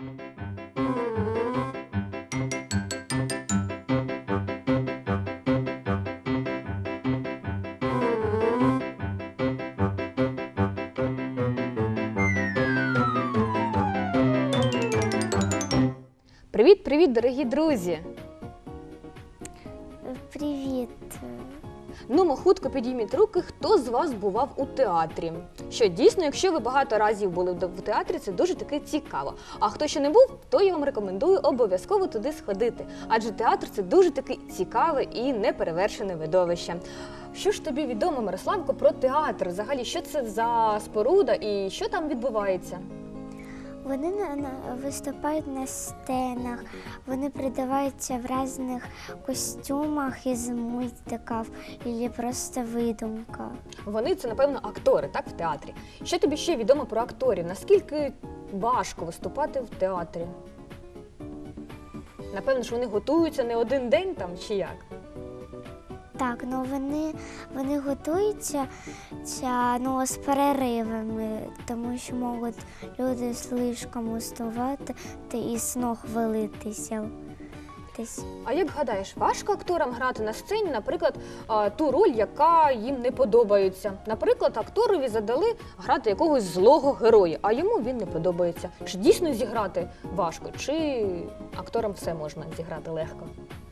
Привіт-привіт, дорогі друзі! Привіт. Ну, хутко підійміть руки, хто з вас бував у театрі. Що дійсно, якщо ви багато разів були в театрі, це дуже таки цікаво. А хто ще не був, то я вам рекомендую обов'язково туди сходити. Адже театр – це дуже таки цікаве і неперевершене видовище. Що ж тобі відомо, Мирославко, про театр? Взагалі, що це за споруда і що там відбувається? Вони виступають на сценах, вони передаваються в різних костюмах із мультиків, або просто видумка. Вони – це, напевно, актори, так, в театрі. Що тобі ще відомо про акторів? Наскільки важко виступати в театрі? Напевно, що вони готуються не один день там, чи як? Так, вони готуються з переривами, тому що можуть люди слишком уставати і з ног валитися. А як гадаєш, важко акторам грати на сцені, наприклад, ту роль, яка їм не подобається? Наприклад, акторові задали грати якогось злого героя, а йому він не подобається. Чи дійсно зіграти важко, чи акторам все можна зіграти легко?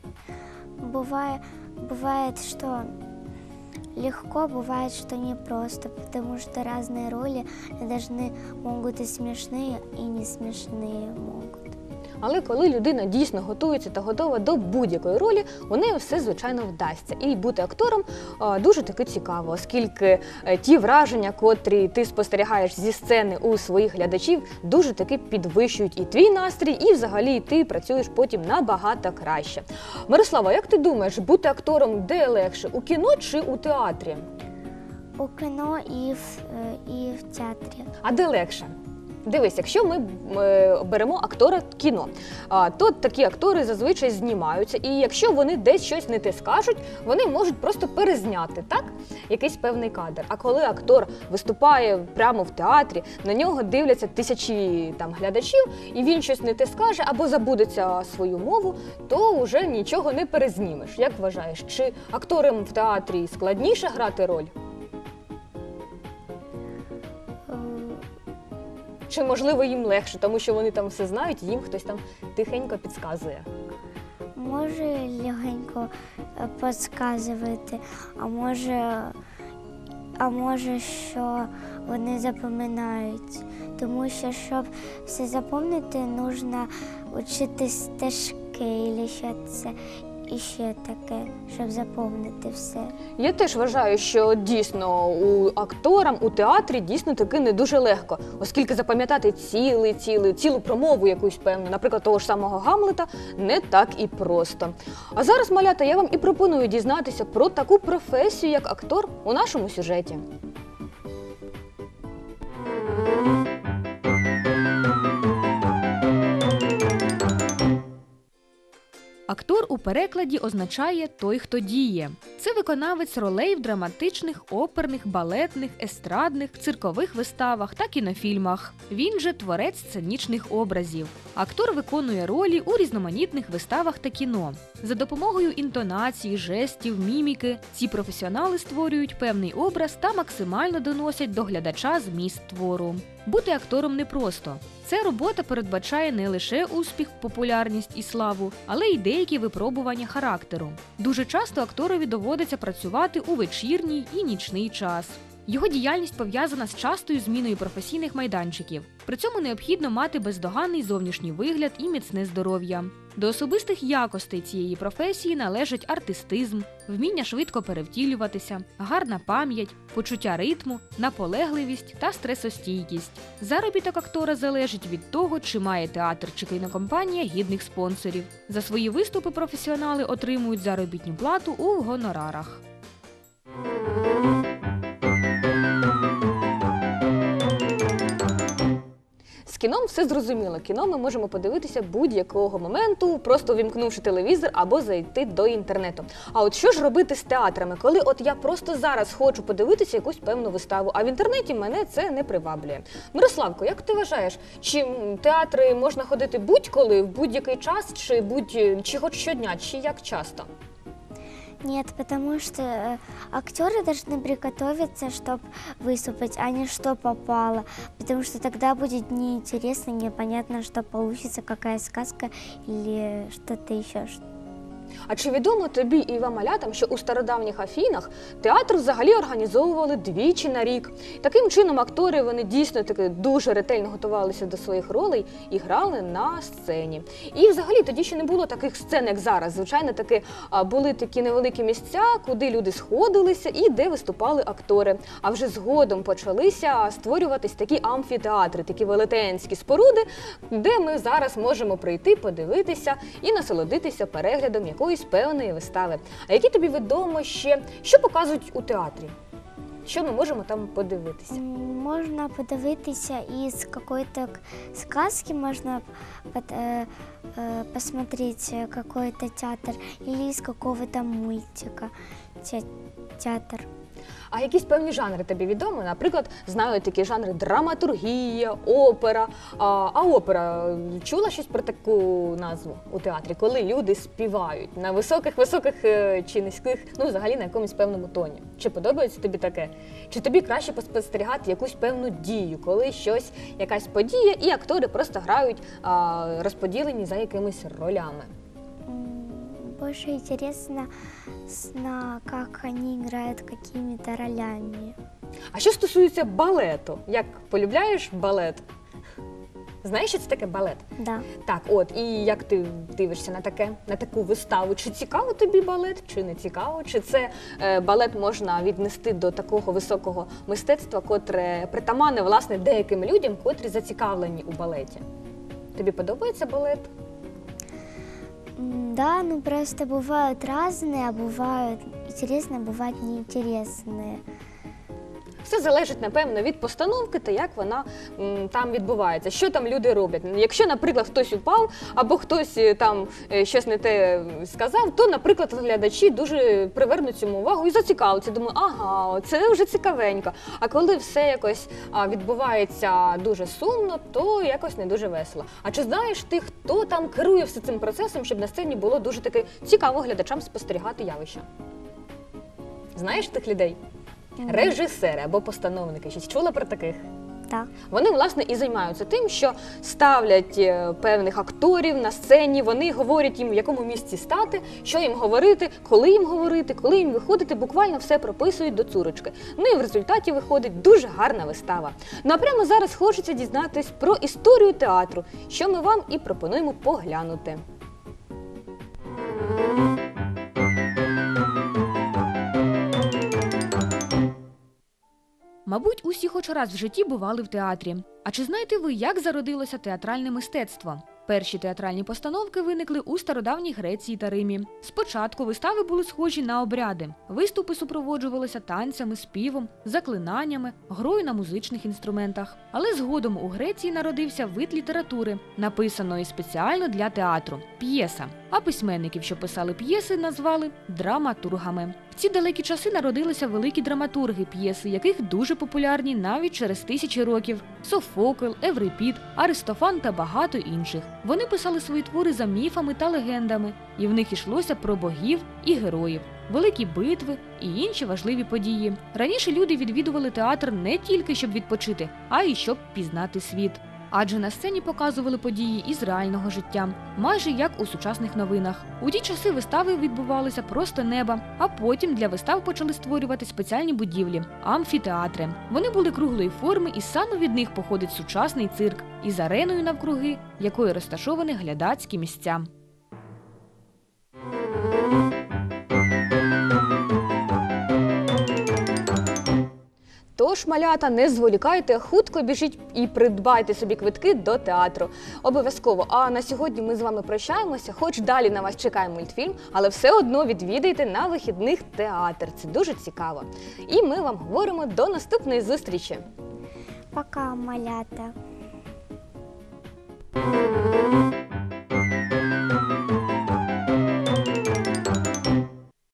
Бывает, что легко, бывает, что непросто, потому что разные роли могут и смешные, и не смешные могут. Але коли людина дійсно готується та готова до будь-якої ролі, у неї все, звичайно, вдасться. І бути актором дуже таки цікаво, оскільки ті враження, котрі ти спостерігаєш зі сцени у своїх глядачів, дуже таки підвищують і твій настрій, і взагалі ти працюєш потім набагато краще. Мирослава, як ти думаєш, бути актором де легше, у кіно чи у театрі? У кіно і в театрі. А де легше? Дивись, якщо ми беремо актора кіно, то такі актори зазвичай знімаються, і якщо вони десь щось не те скажуть, вони можуть просто перезняти, так? Якийсь певний кадр. А коли актор виступає прямо в театрі, на нього дивляться тисячі глядачів, і він щось не те скаже або забудеться свою мову, то вже нічого не перезнімеш. Як вважаєш, чи акторам в театрі складніше грати роль? Чи, можливо, їм легше, тому що вони там все знають, і їм хтось там тихенько підказує? Може легенько підказувати, а може, що вони запам'ятають. Тому що, щоб все запам'ятати, потрібно вчити стежки, або що це. І ще таке, щоб запам'ятати все. Я теж вважаю, що дійсно у акторам у театрі дійсно таки не дуже легко, оскільки запам'ятати цілу промову якусь певну, наприклад, того ж самого Гамлета, не так і просто. А зараз, малята, я вам і пропоную дізнатися про таку професію, як актор, у нашому сюжеті. Актор у перекладі означає «той, хто діє». Це виконавець ролей в драматичних, оперних, балетних, естрадних, циркових виставах та кінофільмах. Він же творець сценічних образів. Актор виконує ролі у різноманітних виставах та кіно. За допомогою інтонації, жестів, міміки ці професіонали створюють певний образ та максимально доносять до глядача зміст твору. Бути актором непросто. Ця робота передбачає не лише успіх, популярність і славу, але й деякі випробування характеру. Дуже часто акторові доводиться працювати у вечірній і нічний час. Його діяльність пов'язана з частою зміною професійних майданчиків. При цьому необхідно мати бездоганний зовнішній вигляд і міцне здоров'я. До особистих якостей цієї професії належать артистизм, вміння швидко перевтілюватися, гарна пам'ять, почуття ритму, наполегливість та стресостійкість. Заробіток актора залежить від того, чи має театр чи кінокомпанія гідних спонсорів. За свої виступи професіонали отримують заробітну плату у гонорарах. кіном все зрозуміло. Кіно ми можемо подивитися будь-якого моменту, просто увімкнувши телевізор або зайти до інтернету. А от що ж робити з театрами, коли от я просто зараз хочу подивитися якусь певну виставу, а в інтернеті мене це не приваблює? Мирославко, як ти вважаєш, чи театри можна ходити будь-коли, в будь-який час, чи хоч щодня, чи як часто? Нет, потому что актеры должны приготовиться, чтобы выступить, а не что попало. Потому что тогда будет неинтересно, непонятно, что получится, какая сказка или что-то еще. А чи відомо тобі і вам, малятам, що у стародавніх Афінах театр взагалі організовували двічі на рік? Таким чином актори, вони дійсно таки дуже ретельно готувалися до своїх ролей і грали на сцені. І взагалі тоді ще не було таких сцен, як зараз. Звичайно, таки були такі невеликі місця, куди люди сходилися і де виступали актори. А вже згодом почалися створюватись такі амфітеатри, такі велетенські споруди, де ми зараз можемо прийти, подивитися і насолодитися переглядом якоїсь певної вистави. А які тобі відомо ще, що показують у театрі? Що ми можемо там подивитися? Можно подивитися из какой-то сказки, можно посмотреть какой-то театр или из какого-то мультика театр. А якісь певні жанри тобі відомі? Наприклад, знаю такі жанри драматургія, опера. А опера, чула щось про таку назву у театрі, коли люди співають на високих чи низьких, ну взагалі на якомусь певному тоні? Чи подобається тобі таке? Чи тобі краще поспостерігати якусь певну дію, коли щось, якась подія, і актори просто грають розподілені за якимись ролями? Больше интересно, как они играют какими-то ролями. А що стосується балету? Як полюбляєш балет? Знаєш, що це таке балет? Да. Так, от, і як ти дивишся на таку виставу? Чи цікаво тобі балет, чи не цікаво? Чи це балет можна віднести до такого високого мистецтва, котре притаманне, власне, деяким людям, котрі зацікавлені у балеті? Тобі подобається балет? Да, ну просто бывают разные, а бывают интересные, бывают неинтересные. Все залежить, напевно, від постановки та як вона там відбувається, що там люди роблять. Якщо, наприклад, хтось упав або хтось там щось не те сказав, то, наприклад, глядачі дуже привернуть цьому увагу і зацікавляться. Думаю, ага, це вже цікавенько. А коли все якось відбувається дуже сумно, то якось не дуже весело. А чи знаєш ти, хто там керує все цим процесом, щоб на сцені було дуже таки цікаво глядачам спостерігати явища? Знаєш тих людей? Режисери або постановники. Щось чула про таких? Так. Вони, власне, і займаються тим, що ставлять певних акторів на сцені, вони говорять їм, в якому місці стати, що їм говорити, коли їм виходити, буквально все прописують до цурочки. Ну і в результаті виходить дуже гарна вистава. Ну а прямо зараз хочеться дізнатись про історію театру, що ми вам і пропонуємо поглянути. Мабуть, усі хоч раз в житті бували в театрі. А чи знаєте ви, як зародилося театральне мистецтво? Перші театральні постановки виникли у стародавній Греції та Римі. Спочатку вистави були схожі на обряди. Виступи супроводжувалися танцями, співом, заклинаннями, грою на музичних інструментах. Але згодом у Греції народився вид літератури, написаної спеціально для театру – п'єса. А письменників, що писали п'єси, назвали драматургами. В ці далекі часи народилися великі драматурги, п'єси яких дуже популярні навіть через тисячі років – Софокл, Еврипід, Аристофан та багато інших. Вони писали свої твори за міфами та легендами, і в них йшлося про богів і героїв, великі битви і інші важливі події. Раніше люди відвідували театр не тільки щоб відпочити, а й щоб пізнати світ. Адже на сцені показували події із реального життя, майже як у сучасних новинах. У ті часи вистави відбувалися просто неба, а потім для вистав почали створювати спеціальні будівлі – амфітеатри. Вони були круглої форми, і саме від них походить сучасний цирк із ареною навкруги, якою розташовані глядацькі місця. Тож, малята, не зволікайте, хутко біжіть і придбайте собі квитки до театру. Обов'язково. А на сьогодні ми з вами прощаємося, хоч далі на вас чекає мультфільм, але все одно відвідайте на вихідних театр. Це дуже цікаво. І ми вам говоримо до наступної зустрічі. Пока, малята. Дякую.